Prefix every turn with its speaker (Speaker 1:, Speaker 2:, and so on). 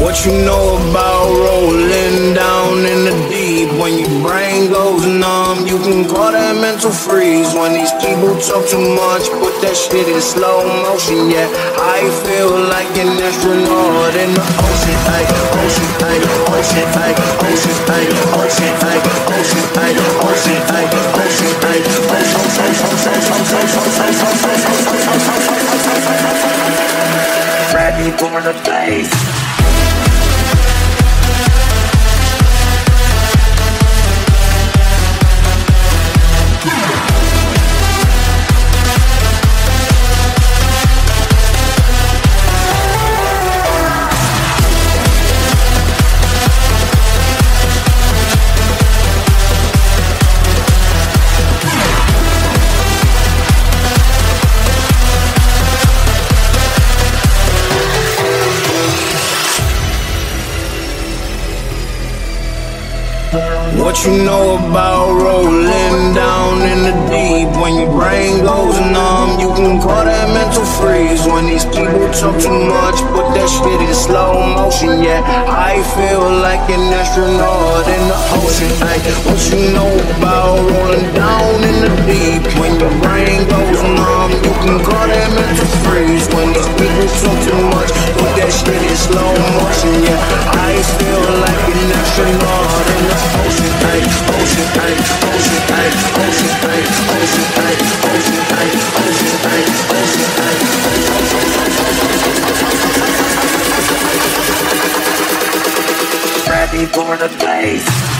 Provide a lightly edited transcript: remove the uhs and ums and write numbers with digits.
Speaker 1: What you know about rolling down in the deep? When your brain goes numb, you can call that mental freeze. When these people talk too much, put that shit in slow motion. Yeah, I feel like an astronaut in the ocean, ay, ocean, ay, ocean, ay, ocean, ay, ocean, ay, ocean, ay, ocean, ay, ocean, ay, ready for the face. What you know about rolling down in the deep? When your brain goes numb, you can call that mental freeze. When these people talk too much, put that shit in slow motion. Yeah, I feel like an astronaut in the ocean. Ay, what you know about rolling down in the deep? When your brain goes numb, you can call that mental freeze. When these people talk too much, put that shit in slow motion. Yeah, I feel like an astronaut in the ocean. Ay, ocean, ay, ocean, ay, ocean, ay, ocean, ay, ocean, ay, ocean, ay, ocean, ay. Ready for the bass.